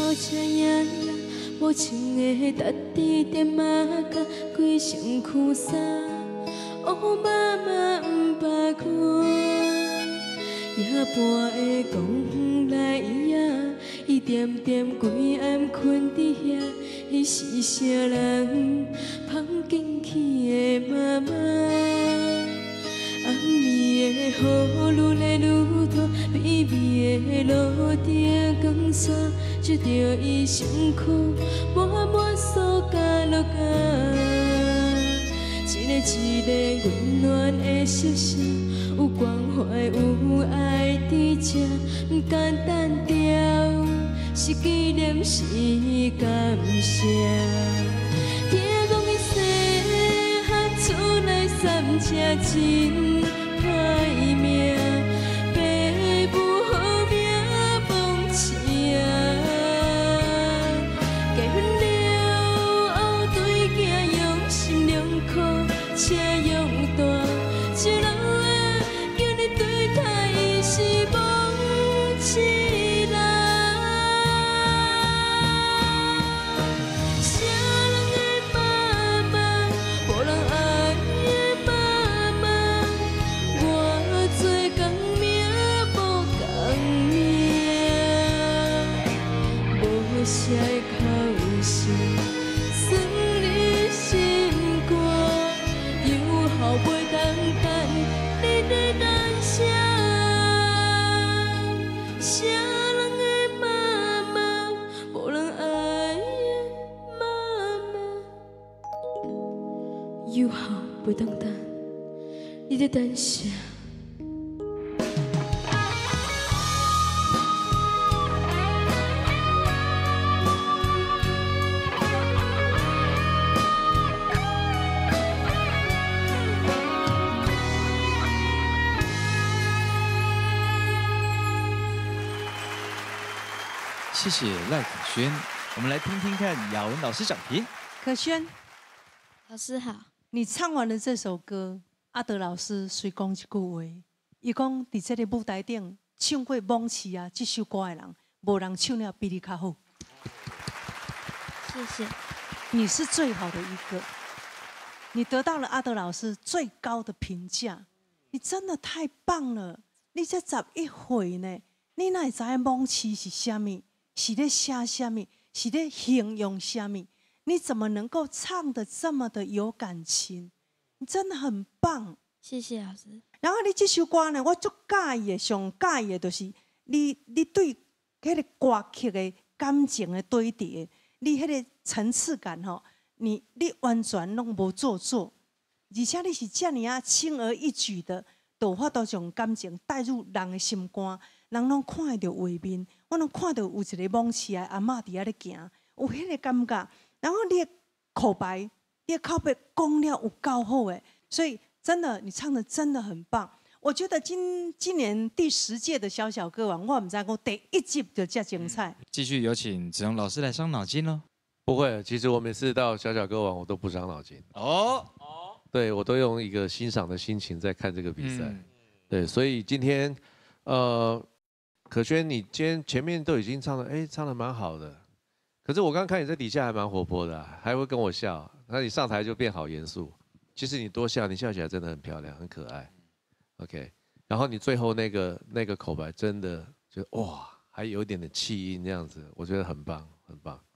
车影啦，无穿的搭地点马甲，规身躯衫，乌妈妈毋捌看。夜半的公园来影，伊点点规暗困伫遐，迄是啥人芳进去的妈妈？暗暝的雨愈来愈大，微微的路顶光线，照着伊身躯满满苏甲落甲。一个一个温暖的笑声，有关怀有爱伫这，不简单调，是纪念是感谢。听讲伊细汉厝内三车真歹命，爸母好名忘妻啊。结婚了后对囝用心良苦，车用大，一路啊叫你对待伊是忘妻人。啥人的妈妈，无人爱的妈妈，我做工命无共命，无啥的口声，算你心肝，又好袂当等你的感谢。啥人的妈妈，无人爱的妈妈，又好袂当等你的感谢。 谢谢赖可轩，我们来听听看雅文老师讲评。 可轩， 老师好。 你唱完了这首歌，阿德老师随讲一句话，伊讲伫这个舞台顶唱过《忘妻》啊这首歌的人，无人唱了比你较好。 谢谢。 你是最好的一个，你得到了阿德老师最高的评价，你真的太棒了！你才11岁呢，你哪会知影忘妻是啥物？是咧写啥物？是咧形容啥物？你怎么能够唱得这么的有感情？你真的很棒， 谢谢老师。 然后你这首歌呢，我最介意的、上介意的，就是你对迄个歌曲的感情的堆叠，你迄个层次感吼，你完全拢无做作，而且你是这样啊轻而易举的，就有法度将感情带入人的心肝。人拢看得到画面，我拢看到有一个忘妻的阿嬷伫遐咧行，有迄个感觉。然后你的口白，你的口白讲了有够好诶，所以真的你唱的真的很棒。我觉得今年第10届的小小歌王，我唔知我第1集就这精彩。 继续有请子荣老师来伤脑筋喽。 不会，其实我每次到小小歌王，我都不伤脑筋。对我都用一个欣赏的心情在看这个比赛。对，所以今天可轩，你今天前面都已经唱了，唱得蛮好的。可是我刚看你在底下还蛮活泼的还会跟我笑。那你上台就变好严肃。其实你多笑，你笑起来真的很漂亮，很可爱。OK， 然后你最后那个口白真的就哇，还有一点点气音这样子，我觉得很棒，很棒。